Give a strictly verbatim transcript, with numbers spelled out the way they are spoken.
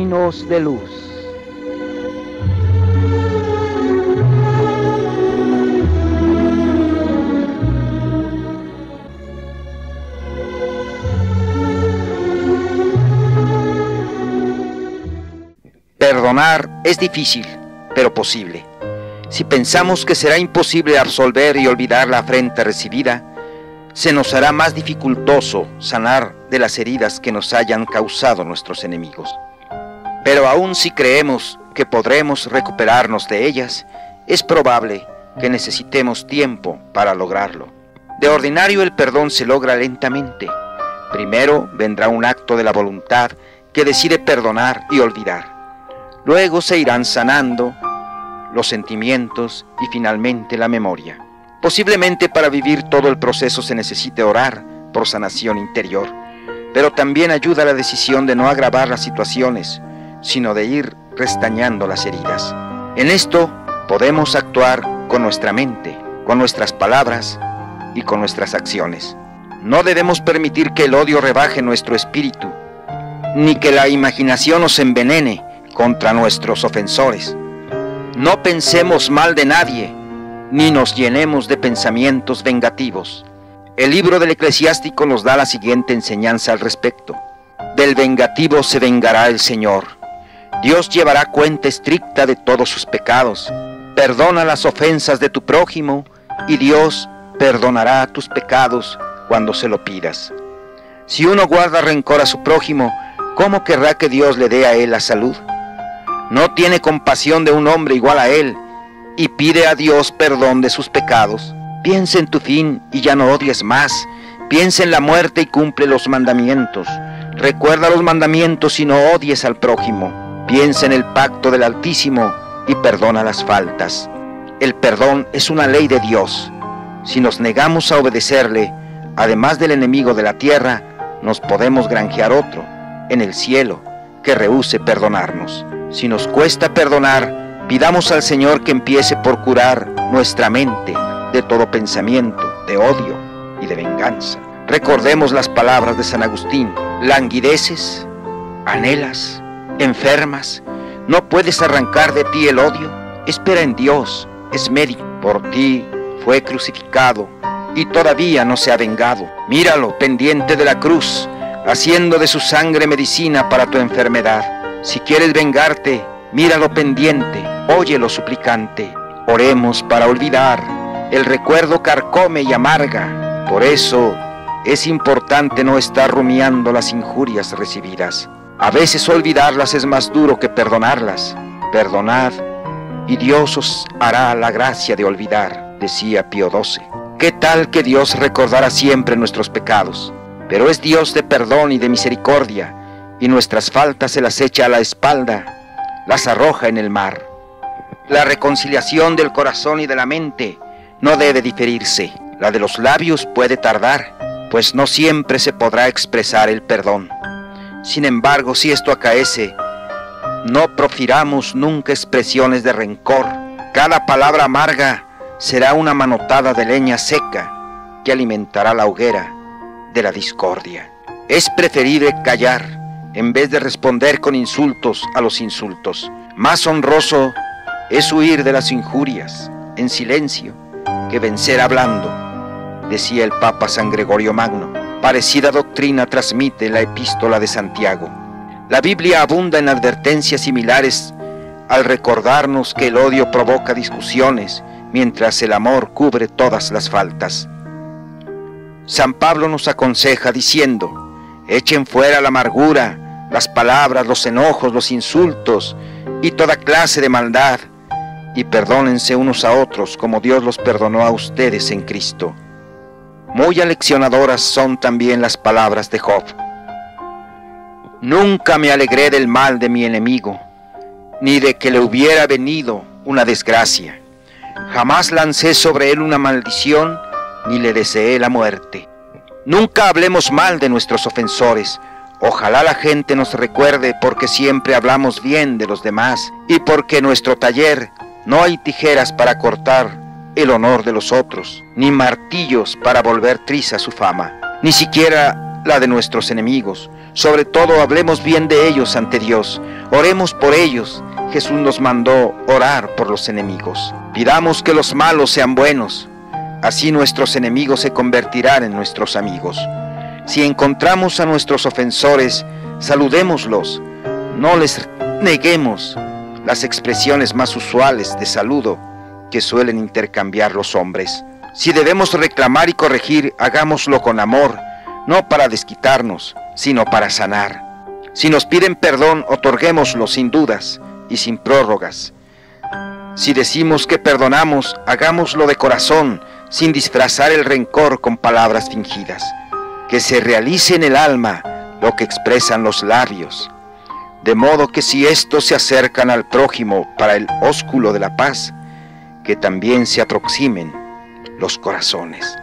caminos de luz. Perdonar es difícil, pero posible. Si pensamos que será imposible absolver y olvidar la afrenta recibida, se nos hará más dificultoso sanar de las heridas que nos hayan causado nuestros enemigos. Pero aun si creemos que podremos recuperarnos de ellas, es probable que necesitemos tiempo para lograrlo. De ordinario el perdón se logra lentamente. Primero vendrá un acto de la voluntad que decide perdonar y olvidar. Luego se irán sanando los sentimientos y finalmente la memoria. Posiblemente para vivir todo el proceso se necesite orar por sanación interior, pero también ayuda la decisión de no agravar las situaciones, sino de ir restañando las heridas. En esto podemos actuar con nuestra mente, con nuestras palabras y con nuestras acciones. No debemos permitir que el odio rebaje nuestro espíritu, ni que la imaginación nos envenene contra nuestros ofensores. No pensemos mal de nadie, ni nos llenemos de pensamientos vengativos. El libro del Eclesiástico nos da la siguiente enseñanza al respecto. Del vengativo se vengará el Señor. Dios llevará cuenta estricta de todos sus pecados. Perdona las ofensas de tu prójimo, y Dios perdonará tus pecados cuando se lo pidas. Si uno guarda rencor a su prójimo, ¿cómo querrá que Dios le dé a él la salud? No tiene compasión de un hombre igual a él, y pide a Dios perdón de sus pecados. Piensa en tu fin y ya no odies más. Piensa en la muerte y cumple los mandamientos. Recuerda los mandamientos y no odies al prójimo. Piensa en el pacto del Altísimo y perdona las faltas. El perdón es una ley de Dios. Si nos negamos a obedecerle, además del enemigo de la tierra, nos podemos granjear otro, en el cielo, que rehúse perdonarnos. Si nos cuesta perdonar, pidamos al Señor que empiece por curar nuestra mente de todo pensamiento, de odio y de venganza. Recordemos las palabras de San Agustín: languideces, anhelas, enfermas, ¿no puedes arrancar de ti el odio? Espera en Dios, es médico, por ti fue crucificado y todavía no se ha vengado. Míralo pendiente de la cruz, haciendo de su sangre medicina para tu enfermedad. Si quieres vengarte, míralo pendiente, óyelo suplicante. Oremos para olvidar. El recuerdo carcome y amarga. Por eso es importante no estar rumiando las injurias recibidas. A veces olvidarlas es más duro que perdonarlas. Perdonad y Dios os hará la gracia de olvidar, decía Pío doce. ¿Qué tal que Dios recordara siempre nuestros pecados? Pero es Dios de perdón y de misericordia, y nuestras faltas se las echa a la espalda, las arroja en el mar. La reconciliación del corazón y de la mente no debe diferirse. La de los labios puede tardar, pues no siempre se podrá expresar el perdón. Sin embargo, si esto acaece, no profiramos nunca expresiones de rencor. Cada palabra amarga será una manotada de leña seca que alimentará la hoguera de la discordia. Es preferible callar en vez de responder con insultos a los insultos. Más honroso es huir de las injurias en silencio que vencer hablando, decía el Papa San Gregorio Magno. Parecida doctrina transmite la epístola de Santiago. La Biblia abunda en advertencias similares al recordarnos que el odio provoca discusiones, mientras el amor cubre todas las faltas. San Pablo nos aconseja diciendo: echen fuera la amargura, las palabras, los enojos, los insultos y toda clase de maldad, y perdónense unos a otros como Dios los perdonó a ustedes en Cristo. Muy aleccionadoras son también las palabras de Job. Nunca me alegré del mal de mi enemigo, ni de que le hubiera venido una desgracia. Jamás lancé sobre él una maldición, ni le deseé la muerte. Nunca hablemos mal de nuestros ofensores. Ojalá la gente nos recuerde porque siempre hablamos bien de los demás y porque en nuestro taller no hay tijeras para cortar el honor de los otros, ni martillos para volver triza su fama, ni siquiera la de nuestros enemigos. Sobre todo hablemos bien de ellos ante Dios. Oremos por ellos. Jesús nos mandó orar por los enemigos. Pidamos que los malos sean buenos. Así nuestros enemigos se convertirán en nuestros amigos. Si encontramos a nuestros ofensores, saludémoslos. No les neguemos las expresiones más usuales de saludo que suelen intercambiar los hombres. Si debemos reclamar y corregir, hagámoslo con amor, no para desquitarnos, sino para sanar. Si nos piden perdón, otorguémoslo sin dudas y sin prórrogas. Si decimos que perdonamos, hagámoslo de corazón, sin disfrazar el rencor con palabras fingidas. Que se realice en el alma lo que expresan los labios, de modo que si estos se acercan al prójimo para el ósculo de la paz, que también se aproximen los corazones.